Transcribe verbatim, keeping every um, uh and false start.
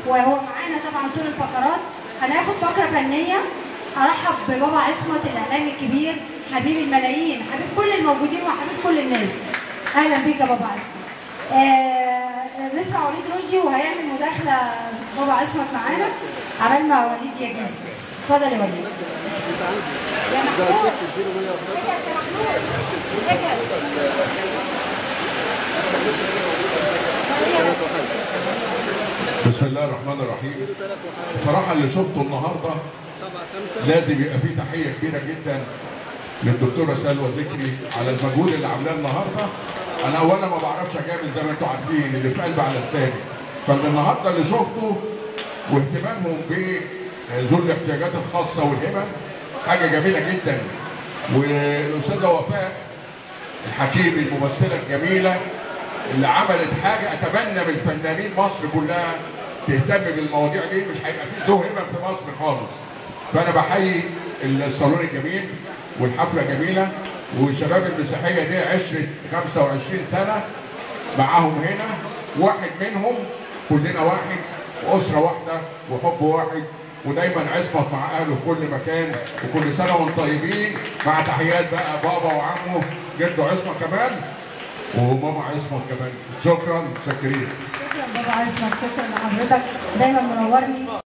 وهو معانا طبعا طول الفقرات. هناخد فقره فنيه. ارحب ببابا عصمت الاعلامي الكبير، حبيب الملايين، حبيب كل الموجودين وحبيب كل الناس. اهلا بيك يا بابا عصمت. آه نسمع وليد رشدي وهيعمل مداخله بابا عصمت معانا. عمال ما وليد يجهز بس. اتفضل يا وليد. يا محمود. يا محمود. بسم الله الرحمن الرحيم. بصراحة اللي شفته النهارده لازم يبقى فيه تحية كبيرة جدا للدكتورة سلوى ذكري على المجهود اللي عاملاه النهارده. أنا أولا ما بعرفش أجامل زي ما أنتم عارفين، اللي في قلبي على لساني. فمن النهارده اللي شفته واهتمامهم بذوي الاحتياجات الخاصة والهمم حاجة جميلة جدا. والأستاذة وفاء الحكيم الممثلة الجميلة اللي عملت حاجه اتمنى من فنانين مصر كلها تهتم بالمواضيع دي. مش هيبقى في ذو همم في مصر خالص. فانا بحيي الصالون الجميل والحفله جميله، والشباب المسيحيه دي عشره خمسة وعشرين سنه معاهم هنا، واحد منهم كلنا واحد واسره واحده وحب واحد، ودايما عصمت مع اهله في كل مكان. وكل سنه وانتم طيبين، مع تحيات بقى بابا وعمه جده عصمت كمان وماما عصمت كمان. شكرا. شكرين. شكرا بابا عصمت، شكرا لحضرتك، دايما منورني.